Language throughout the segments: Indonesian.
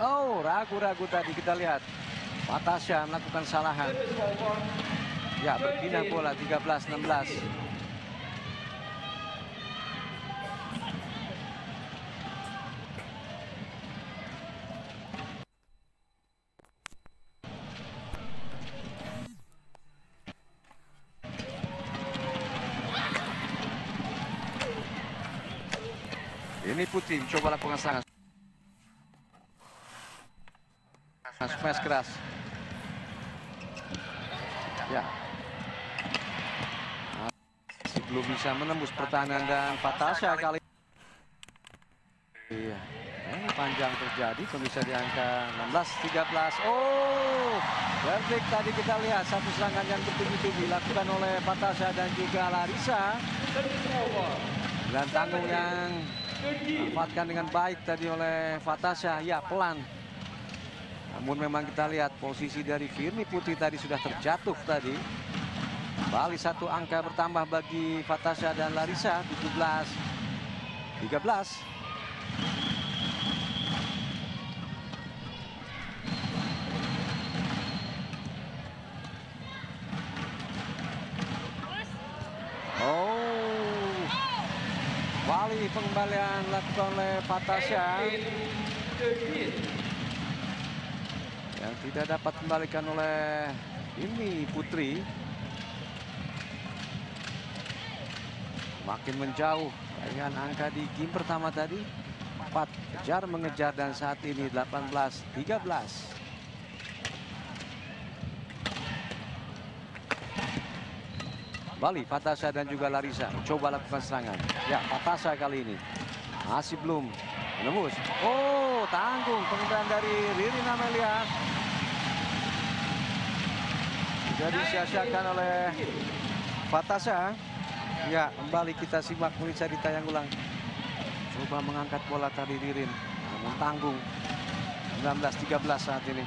Oh, ragu-ragu tadi kita lihat. Fatasha melakukan kesalahan. Ya, berpindah bola 13-16. Ini Putri coba lakukan serangan. Smash keras. Ya. Masih belum bisa menembus pertahanan dan Fatasha kali. Iya. Ini panjang terjadi, pemirsa di angka 16-13. Oh, verdict tadi kita lihat satu serangan yang bertubi-tubi dilakukan oleh Fatasha dan juga Larissa. Dan tanggung yang dimanfaatkan dengan baik tadi oleh Fatasha. Ya, pelan. Namun memang kita lihat posisi dari Firni Putri tadi sudah terjatuh tadi. Kembali satu angka bertambah bagi Fatasha dan Larissa, 17-13. Oh, kembali pengembalian dilakukan oleh Fatasha yang tidak dapat kembalikan oleh Firni Putri. Makin menjauh dengan angka di game pertama tadi. 4 kejar mengejar dan saat ini 18-13. Bali, Fatasha dan juga Larissa coba lakukan serangan. Ya, Fatasha kali ini masih belum menembus. Oh, tanggung pengembalian dari Ririn Amelia. Jadi sia-siakan oleh Fatasha. Ya, kembali kita simak pemirsa di tayang ulang. Coba mengangkat bola tadi Ririn, namun tanggung. 19-13 saat ini.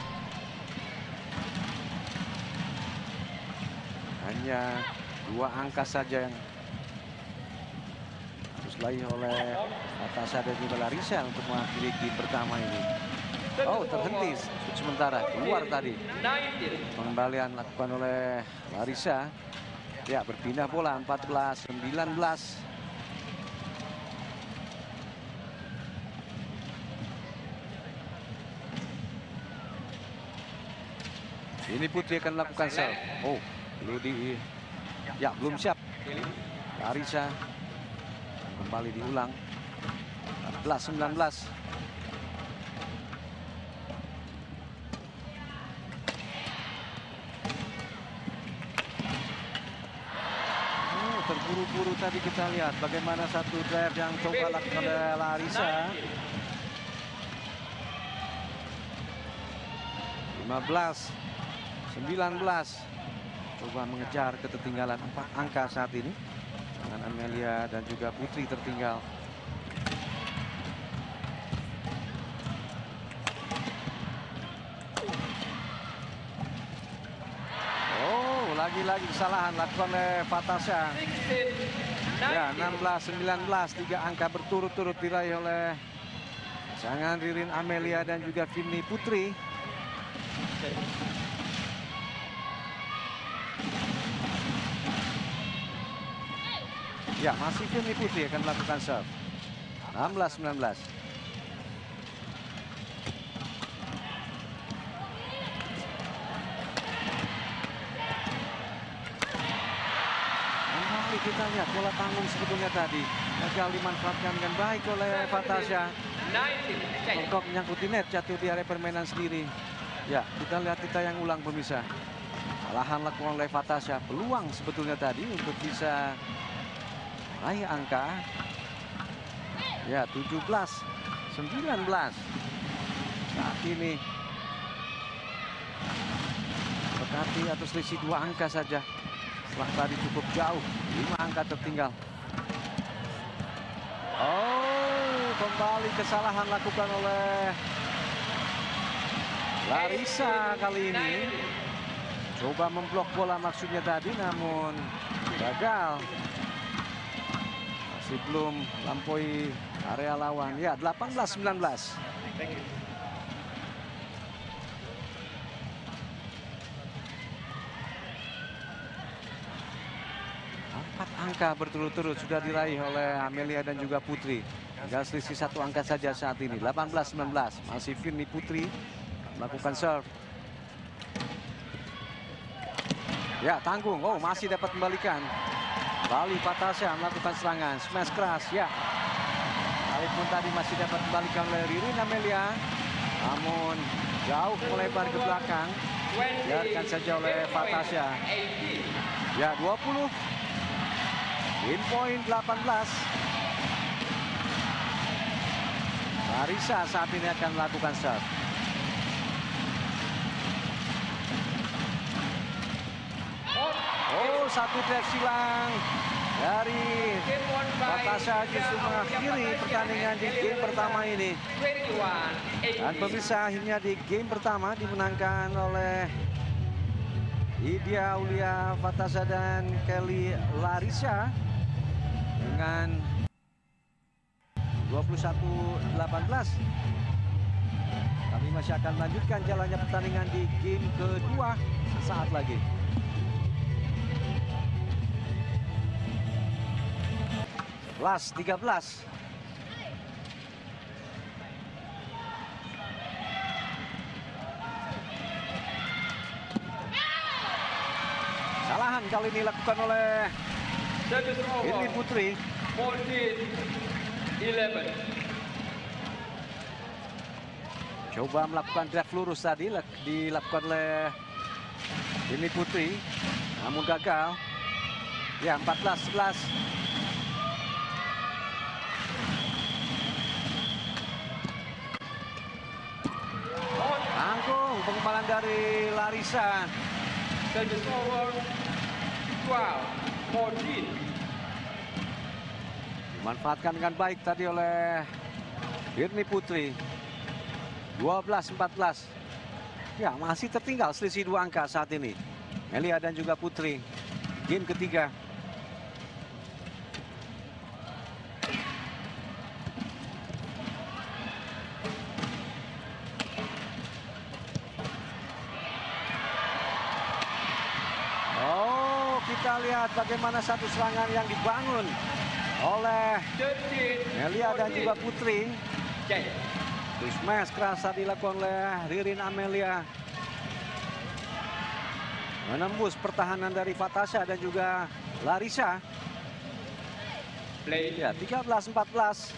Hanya 2 angka saja yang harus diraih oleh Fatasha dan juga Larissa untuk mengakhiri game pertama ini. Oh, terhenti sementara, keluar tadi. Pengembalian dilakukan oleh Larissa. Ya, berpindah bola 14-19. Ini Putri akan melakukan serve. Oh, ya, belum siap. Larissa kembali diulang. 14-19. Terburu-buru tadi kita lihat bagaimana satu drive yang coba lakukan oleh Larissa. 15-19. Coba mengejar ketertinggalan 4 angka saat ini. Dengan Amelia dan juga Putri tertinggal. Lagi-lagi kesalahan lakukan oleh Fatasha. Ya, 16-19, 3 angka berturut-turut diraih oleh pasangan Ririn Amelia dan juga Firni Putri. Ya, masih Firni Putri akan melakukan serve. 16-19. Kita lihat bola tanggung sebetulnya tadi gagal dimanfaatkan dengan baik oleh Fatasha. Mengkok menyangkut di net, jatuh di area permainan sendiri. Ya, kita lihat di tayang ulang pemirsa. Kesalahan lakukan oleh Fatasha. Peluang sebetulnya tadi untuk bisa meraih angka. Ya, 17-19. Saat ini berkati atau selisih 2 angka saja. Setelah tadi cukup jauh, 5 angka tertinggal. Oh, kembali kesalahan lakukan oleh Larissa kali ini. Coba memblok bola maksudnya tadi, namun gagal. Masih belum lampaui area lawan. Ya, 18-19. angka berturut-turut sudah diraih oleh Amelia dan juga Putri. Tinggal selisih 1 angka saja saat ini. 18-19. Masih Firly Putri melakukan serve. Ya, tanggung. Oh, masih dapat kembalikan. Kembali Fatasha melakukan serangan. Smash keras. Ya. Kali pun tadi masih dapat kembalikan oleh Ririn Amelia. Namun jauh melebar ke belakang. Biarkan saja oleh Fatasha. Ya, 20. Win point 18. Larissa saat ini akan melakukan serve. Oh, satu track silang dari Fatasha justru mengakhiri pertandingan di game pertama ini. Dan pemirsa, akhirnya di game pertama dimenangkan oleh Lydia Aulia Fatasha dan Kelly Larissa dengan 21-18. Kami masih akan melanjutkan jalannya pertandingan di game kedua sesaat lagi. Plus 13. Kesalahan kali ini dilakukan oleh Firly Putri. 14-11. Coba melakukan drive lurus tadi dilakukan oleh Firly Putri, namun gagal. Ya, 14-11. Tanggung pengumpulan dari Larissa. Service over 12-14. Dimanfaatkan dengan baik tadi oleh Firly Putri. 12-14. Ya, masih tertinggal selisih 2 angka saat ini. Melia dan juga Putri. Game ketiga. Oh, kita lihat bagaimana satu serangan yang dibangun oleh Melia dan juga Putri. Smash keras dilakukan oleh Ririn Amelia. Menembus pertahanan dari Fatasha dan juga Larissa. Ya, 13-14.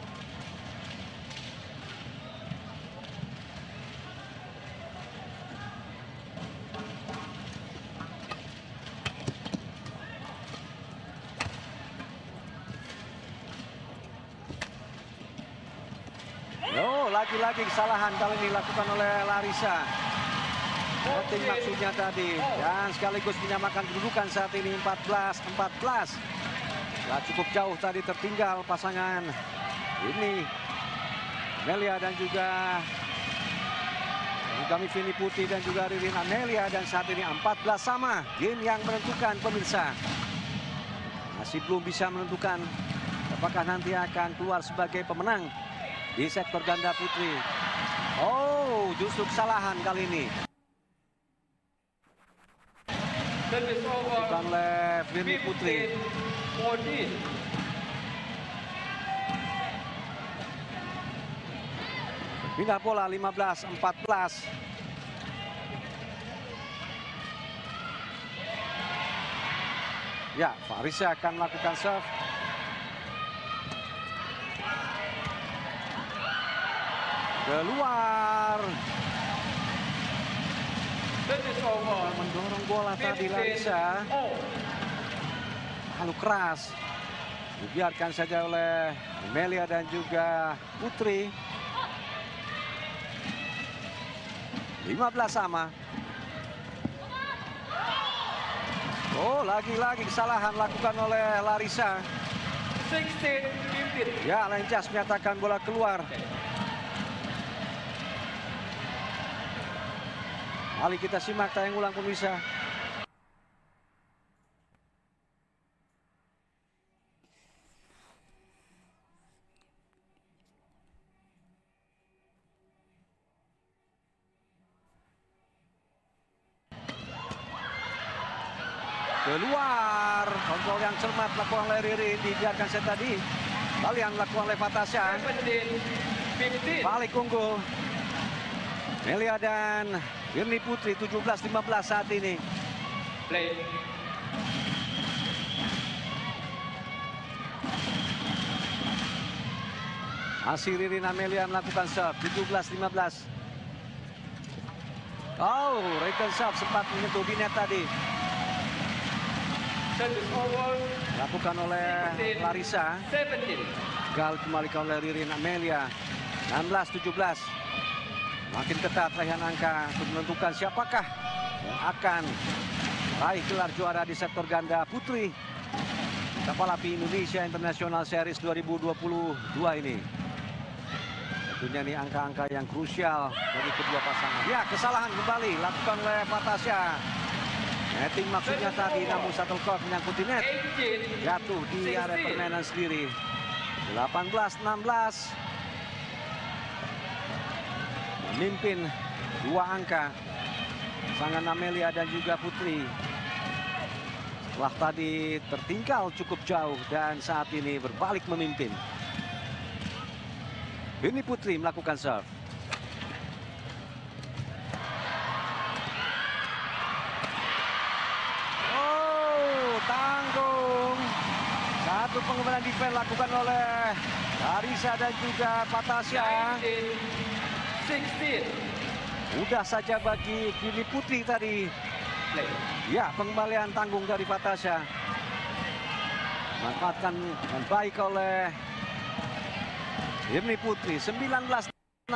Oh, lagi-lagi kesalahan kali ini dilakukan oleh Larissa. Voting maksudnya tadi. Dan sekaligus menyamakan kedudukan saat ini 14-14. Setelah cukup jauh tadi tertinggal pasangan ini. Melia dan juga kami Firly Putri dan juga Ririn Amelia. Dan saat ini 14 sama. Game yang menentukan pemirsa. Masih belum bisa menentukan apakah nanti akan keluar sebagai pemenang di sektor ganda putri. Oh, justru kesalahan kali ini. Bukan oleh Firly Putri. 14. Pindah bola 15-14. Ya, Farisha akan melakukan serve. Keluar. Mendorong bola tadi Larissa. Lalu keras. Dibiarkan saja oleh Melia dan juga Putri. 15 sama. Oh, lagi-lagi kesalahan lakukan oleh Larissa. 16-15. Ya, Lencas menyatakan bola keluar. Mari kita simak tayang ulang pemirsa. Keluar. kontrol yang cermat lakukan oleh Ririn, dibiarkan set tadi. Kalian lakukan oleh Fatasha. 17, 15. Balik unggul. Melia dan Firni Putri 17-15 saat ini. Play. Masih Ririn Amelia melakukan serve 17-15. Oh, return serve sempat menyentuh di net tadi. Service over. Dilakukan oleh Larissa. 17. Gagal kembalikan oleh Ririn Amelia. 16-17. Makin ketat raihan angka untuk menentukan siapakah yang akan raih gelar juara di sektor ganda putri kapal api Indonesia International Series 2022 ini. Tentunya ini angka-angka yang krusial bagi kedua pasangan. Ya, kesalahan kembali lakukan oleh Fatasha. Netting maksudnya tadi, namun shuttlecock menyangkut di net. Jatuh di area permainan sendiri. 18-16. Memimpin dua angka pasangan Amelia dan juga Putri. Setelah tadi tertinggal cukup jauh dan saat ini berbalik memimpin. Firni Putri melakukan serve. Oh, tanggung. Satu pengumpulan defense lakukan oleh Larissa dan juga Fatasha. 16. Mudah saja bagi Firni Putri tadi. Play. Ya, pengembalian tanggung dari Fatasha. Manfaatkan dengan baik oleh Firni Putri. 19-16.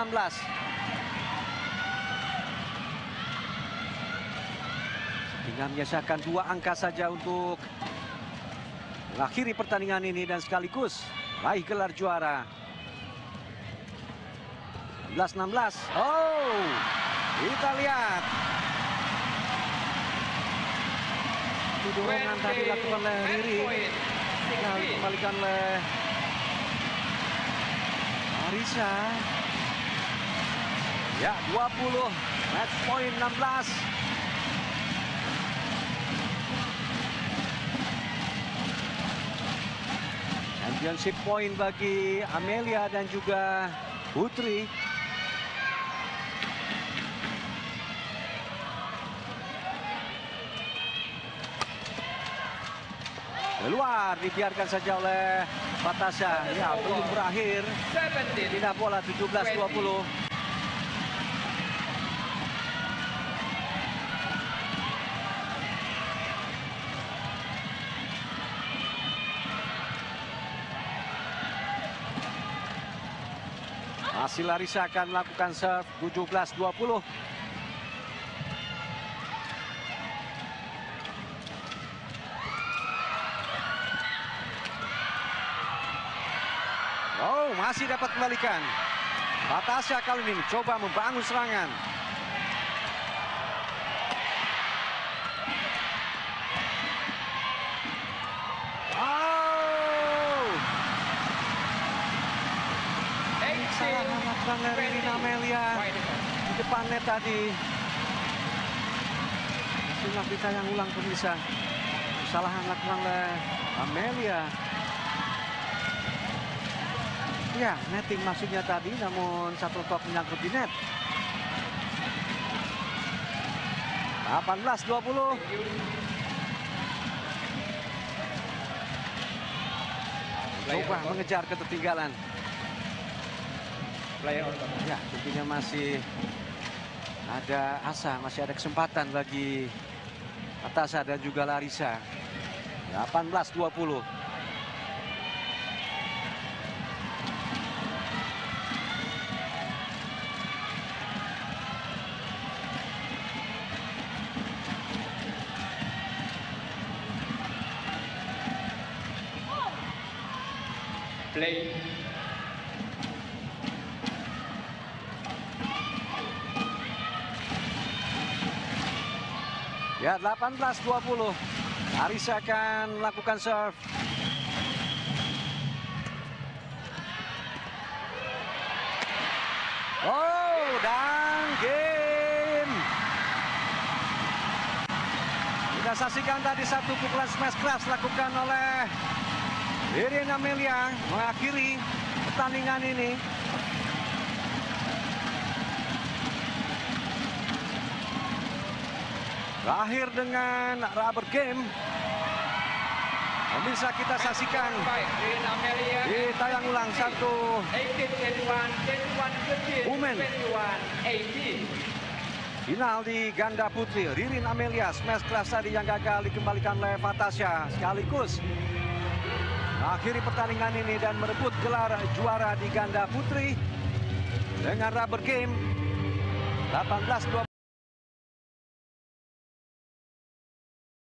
Tinggal menyisakan dua angka saja untuk mengakhiri pertandingan ini dan sekaligus raih gelar juara. 16-16. Oh, kita lihat. Dorongan tadi dilakukan oleh Riri. Tinggal dikembalikan oleh Larissa. Ya, 20. Match point 16. Championship point bagi Amelia dan juga Putri. Keluar, dibiarkan saja oleh Fatasha. Ya, belum berakhir. 17. Pindah bola 17-20. Masih Larissa akan melakukan serve 17-20. Oh, masih dapat kembalikan. Fatasha kali ini coba membangun serangan. Oh, kesalahan lakukan dari Ririn Amelia di depan net tadi. Itulah kita yang ulang pemirsa. Kesalahan lakukan oleh Amelia. Ya, netting maksudnya tadi, namun shuttlecock menyangkut di net. 18-20. Coba mengejar ketertinggalan. Ya, tentunya masih ada asa, masih ada kesempatan bagi Fatasha dan juga Larissa. 18-20. Play. Ya, 18-20. Larissa akan melakukan serve. Oh, dan game. Kita saksikan tadi satu pukulan smash keras dilakukan oleh Ririn Amelia mengakhiri pertandingan ini. Berakhir dengan rubber game. Bisa kita saksikan Ririn Amelia. di tayang ulang satu 18, 21, 21, 15, Women. 21, 18. final di ganda putri. Ririn Amelia smash keras tadi yang gagal dikembalikan oleh Fatasha sekaligus mengakhiri pertandingan ini dan merebut gelar juara di ganda putri dengan rubber game 18-20.